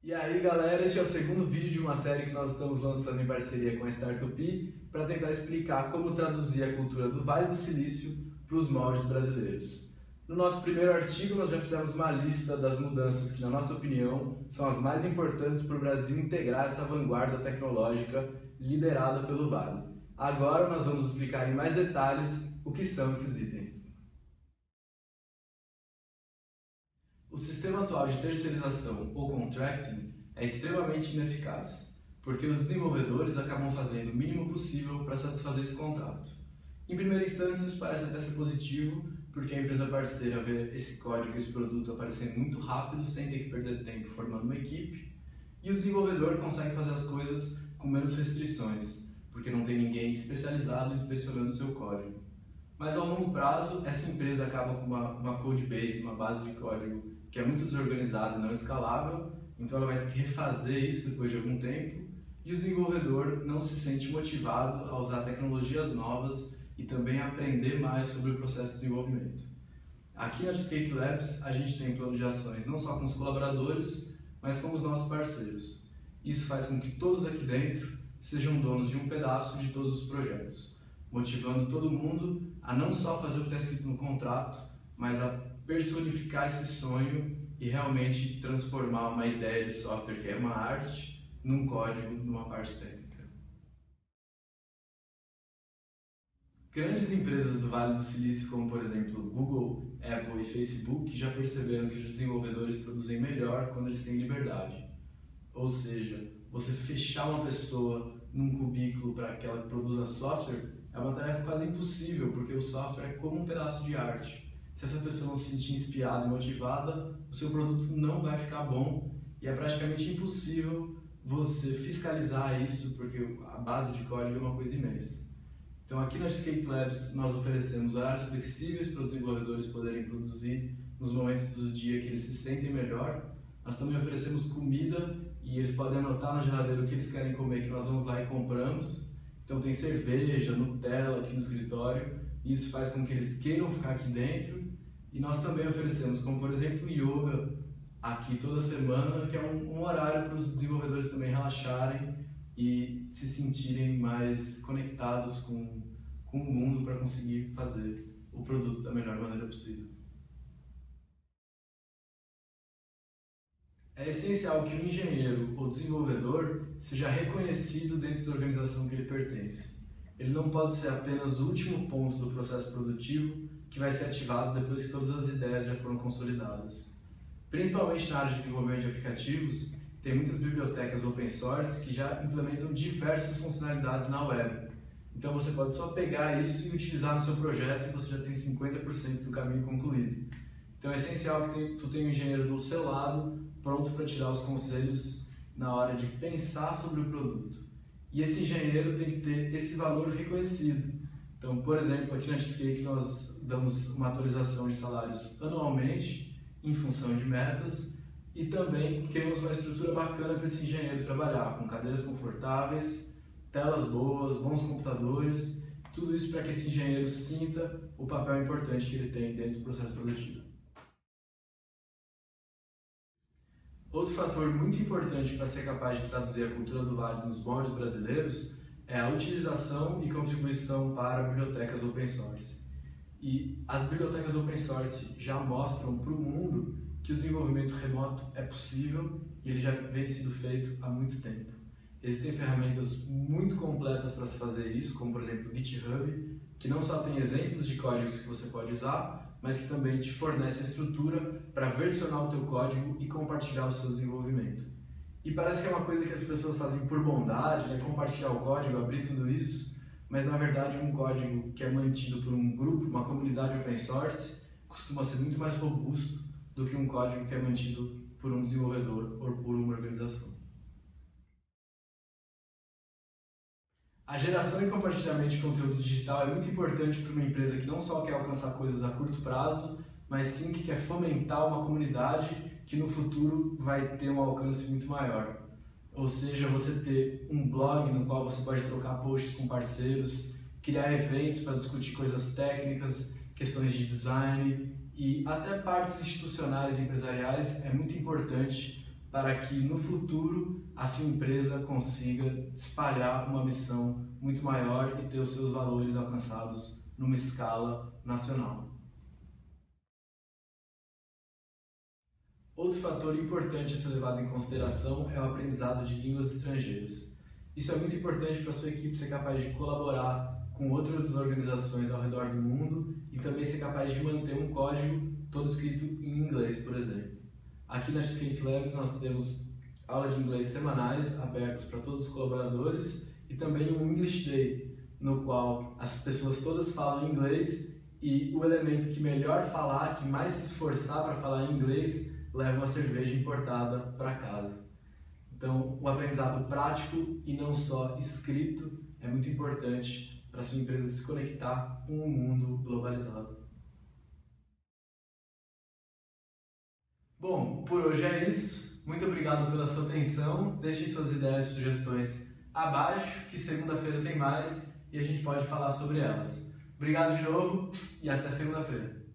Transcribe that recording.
E aí galera, este é o segundo vídeo de uma série que nós estamos lançando em parceria com a Startup para tentar explicar como traduzir a cultura do Vale do Silício para os moldes brasileiros. No nosso primeiro artigo nós já fizemos uma lista das mudanças que, na nossa opinião, são as mais importantes para o Brasil integrar essa vanguarda tecnológica liderada pelo Vale. Agora nós vamos explicar em mais detalhes o que são esses itens. O sistema atual de terceirização ou contracting é extremamente ineficaz, porque os desenvolvedores acabam fazendo o mínimo possível para satisfazer esse contrato. Em primeira instância, isso parece até ser positivo, porque a empresa parceira vê esse código, esse produto aparecendo muito rápido, sem ter que perder tempo formando uma equipe, e o desenvolvedor consegue fazer as coisas com menos restrições, porque não tem ninguém especializado inspecionando o seu código. Mas ao longo prazo, essa empresa acaba com uma code base, uma base de código que é muito desorganizada e não escalável, então ela vai ter que refazer isso depois de algum tempo, e o desenvolvedor não se sente motivado a usar tecnologias novas e também aprender mais sobre o processo de desenvolvimento. Aqui na Cheesecake Labs a gente tem plano de ações não só com os colaboradores, mas com os nossos parceiros. Isso faz com que todos aqui dentro sejam donos de um pedaço de todos os projetos, motivando todo mundo a não só fazer o que está escrito no contrato, mas a personificar esse sonho e realmente transformar uma ideia de software que é uma arte num código, numa parte técnica. Grandes empresas do Vale do Silício, como por exemplo Google, Apple e Facebook, já perceberam que os desenvolvedores produzem melhor quando eles têm liberdade. Ou seja, você fechar uma pessoa num cubículo para que ela produza software é uma tarefa quase impossível, porque o software é como um pedaço de arte. Se essa pessoa não se sentir inspirada e motivada, o seu produto não vai ficar bom e é praticamente impossível você fiscalizar isso, porque a base de código é uma coisa imensa. Então aqui na Cheesecake Labs nós oferecemos horários flexíveis para os desenvolvedores poderem produzir nos momentos do dia que eles se sentem melhor. Nós também oferecemos comida e eles podem anotar na geladeira o que eles querem comer, que nós vamos lá e compramos. Então tem cerveja, Nutella aqui no escritório, e isso faz com que eles queiram ficar aqui dentro. E nós também oferecemos, como por exemplo, yoga aqui toda semana, que é um horário para os desenvolvedores também relaxarem e se sentirem mais conectados com o mundo para conseguir fazer o produto da melhor maneira possível. É essencial que o engenheiro ou desenvolvedor seja reconhecido dentro da organização que ele pertence. Ele não pode ser apenas o último ponto do processo produtivo que vai ser ativado depois que todas as ideias já foram consolidadas. Principalmente na área de desenvolvimento de aplicativos, tem muitas bibliotecas open source que já implementam diversas funcionalidades na web. Então você pode só pegar isso e utilizar no seu projeto e você já tem 50% do caminho concluído. Então é essencial que tu tenha um engenheiro do seu lado, pronto para te dar os conselhos na hora de pensar sobre o produto. E esse engenheiro tem que ter esse valor reconhecido. Então, por exemplo, aqui na Cheesecake nós damos uma atualização de salários anualmente em função de metas e também criamos uma estrutura bacana para esse engenheiro trabalhar, com cadeiras confortáveis, telas boas, bons computadores, tudo isso para que esse engenheiro sinta o papel importante que ele tem dentro do processo produtivo. Outro fator muito importante para ser capaz de traduzir a cultura do Vale nos moldes brasileiros é a utilização e contribuição para bibliotecas open source. E as bibliotecas open source já mostram para o mundo que o desenvolvimento remoto é possível e ele já vem sendo feito há muito tempo. Existem ferramentas muito completas para se fazer isso, como por exemplo o GitHub, que não só tem exemplos de códigos que você pode usar, mas que também te fornece a estrutura para versionar o teu código e compartilhar o seu desenvolvimento. E parece que é uma coisa que as pessoas fazem por bondade, né? Compartilhar o código, abrir tudo isso, mas na verdade um código que é mantido por um grupo, uma comunidade open source, costuma ser muito mais robusto do que um código que é mantido por um desenvolvedor ou por uma organização. A geração e compartilhamento de conteúdo digital é muito importante para uma empresa que não só quer alcançar coisas a curto prazo, mas sim que quer fomentar uma comunidade que no futuro vai ter um alcance muito maior. Ou seja, você ter um blog no qual você pode trocar posts com parceiros, criar eventos para discutir coisas técnicas, questões de design e até partes institucionais e empresariais é muito importante para que no futuro a sua empresa consiga espalhar uma missão muito maior e ter os seus valores alcançados numa escala nacional. Outro fator importante a ser levado em consideração é o aprendizado de línguas estrangeiras. Isso é muito importante para a sua equipe ser capaz de colaborar com outras organizações ao redor do mundo e também ser capaz de manter um código todo escrito em inglês, por exemplo. Aqui na Cheesecake Labs nós temos aulas de inglês semanais abertas para todos os colaboradores e também um English Day, no qual as pessoas todas falam inglês e o elemento que melhor falar, que mais se esforçar para falar inglês, leva uma cerveja importada para casa. Então, o aprendizado prático e não só escrito é muito importante para a sua empresa se conectar com o mundo globalizado. Bom, por hoje é isso. Muito obrigado pela sua atenção. Deixem suas ideias e sugestões abaixo, que segunda-feira tem mais e a gente pode falar sobre elas. Obrigado de novo e até segunda-feira.